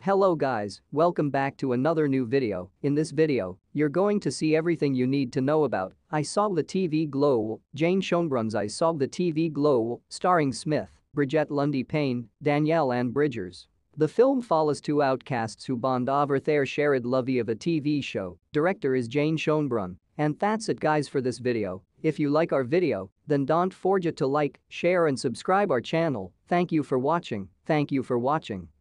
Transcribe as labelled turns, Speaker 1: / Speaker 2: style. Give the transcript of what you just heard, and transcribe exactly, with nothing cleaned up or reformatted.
Speaker 1: Hello guys, welcome back to another new video. In this video, you're going to see everything you need to know about I Saw the T V Glow, Jane Schoenbrun's I Saw the T V Glow, starring Smith, Bridget Lundy Payne, Danielle Ann Bridgers. The film follows two outcasts who bond over their shared love of a T V show. Director is Jane Schoenbrun. And that's it guys for this video. If you like our video, then don't forget to like, share and subscribe our channel. Thank you for watching. Thank you for watching.